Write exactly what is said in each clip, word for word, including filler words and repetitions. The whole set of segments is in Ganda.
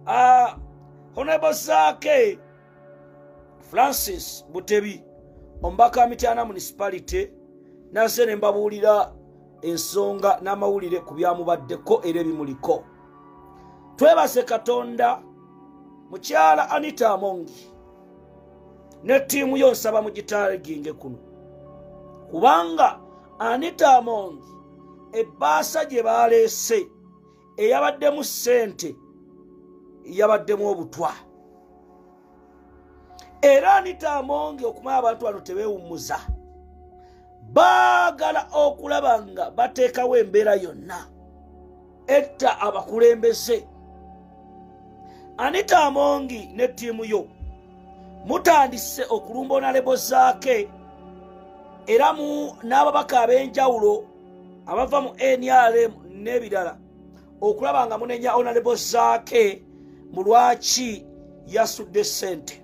uh, Honorable Zaake Francis Butebi ombaka Mityana municipality nase ne mbabuulira ensonga n'amawulire ku byamubaddeko era ebimuliko. Twebase Katonda mukyala Anita Amongi ne ttiimu yo nsaba mugitaginge kuno kubanga Anita Amongi ebbaasa gye baleese eyabaddemu ssente yabaddemu obutwa era Anita Amongi okumanya abantu bano tebeewummuza baagala okulaba nga bateekawo embeera yonna etta abakulembeze. Anita Amongi ne ttiimu yo mutandise okulumba Honorable Zaake era mu n'ababaka ab'enjawulo abava mu N R M n'ebirala okulaba nga munenya Honorable Zaake mu lwaki yasudde ssente.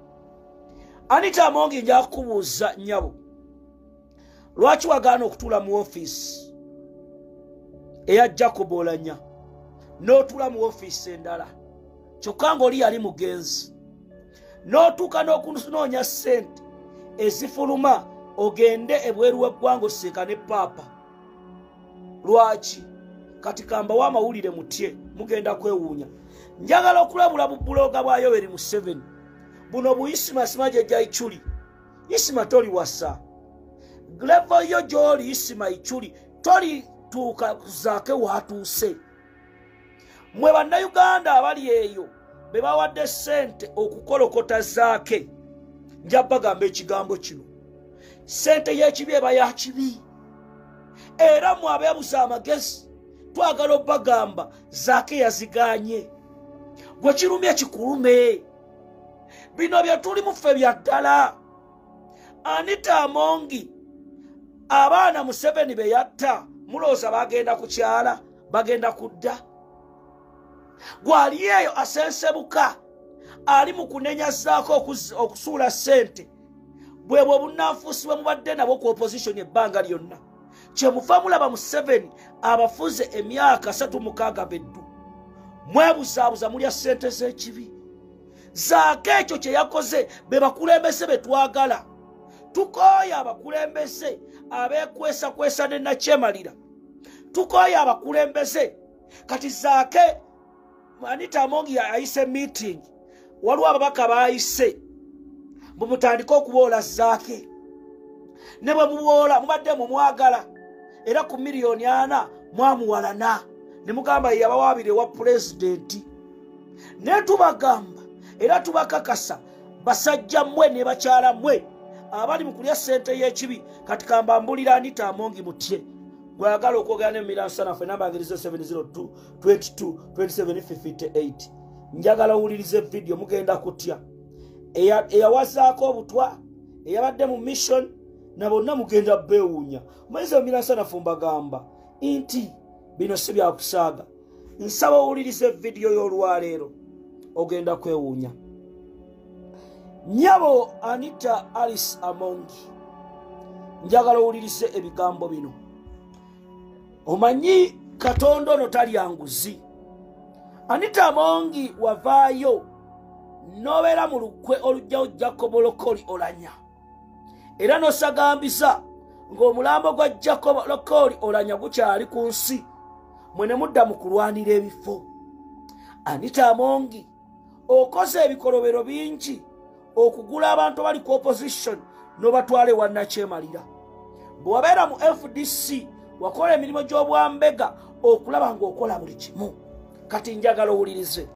Anita Amongi nja kubuuza nnyabo lwaki wagaana okutuula mu ofiisi eya Jacob Olanya n'otuula mu ofiisi endala kyokka ng'oli yali mugenzi n'otuuka n'okunoonya ssente ezifuluma ogende ebweru w'eggwanga osseeka ne paapa. Lwaki? Kati kambawo amawulire mutye mugenda kwewuunya. Njagala okulabula bubuloga bwa Yoweri Museveni buno buyisima sima gye gya Ichuli. Isima toli wasa levo yo gy'oli Isima Ichuli toli tuuka Zaake watuuse. Mwe bannayuganda abali eyo be bawadde ssente okukolokota Zaake nja bagamba ekigambo kino ssente y'ekibi eba ya kibi era mwe abeebuza amagezi twagala obbagamba Zaake yaziganye gwe kirumye kikulume bino bye tuli muffe bya ddala. Anita Amongi abaana Museveni be yatta mulooza bagenda kukyala bagenda kudda gwali eyo asensebuka ali mu kunenya Zaake okusuula ssente bwebwe obunanfuusi bwe mubadde nabwo ku opposition ebbanga lyonna kyemuva mulaba Museveni abafuze emyaka asatu mukaaga beddu mwebuzaabuza mulya ssente z'ekibi. Zaake ekyo kye yakoze be bakulembeze be twagala tukooya abakulembeze abeekwesa kwesa ne nakyemalira tukooya abakulembeze kati Zaake Anita Amongi ayise meeting waliwo ababaka baayise bumutandika okuboola Zaake ne bwe muboola mubadde mu mwagala era ku miliyoni ana mwamuwalana ne mugamba yabawaabire wa pulezidenti ne tubagamba era tubakakasa basajja mmwe ne bakyala mmwe abali mu kulya ssente y'ekibi kati kamba mbulira Anita Amongi mutye gwagala okwogera n'emmira nsanafu enamba ngirizo seven zero two two two two seven five eight. Njagala owulirize video mugenda kutya eyawazaako obutwa eyabadde mu mission na bonna mugenda beewuunya. Mwezi emmira nsanafu mbagamba nti bino si byakusaaga. Nsaba owulirize video y'olwaleero ogenda kwewuunya. Nyabo Anita Alice Amongi njagala owulirize ebigambo bino. Omanyi Katonda ono talya nguzi. Anita Amongi wavaayo nobeera mu lukwe olujjawo Jacob Olanya era n'osagambiza ng'omulambo gwa Jacob Olanya gukyali ku nsi mwe ne mudda mu kulwanira ebifo. Anita Amongi okoze ebikolobero bingi okugula abantu bali ku opposition n'obatwale wannakyemalira. Bwe wabeera mu F D C wakola emirimu gy'obwambega okulaba ng'okola buli kimu. Kati njagala owulirize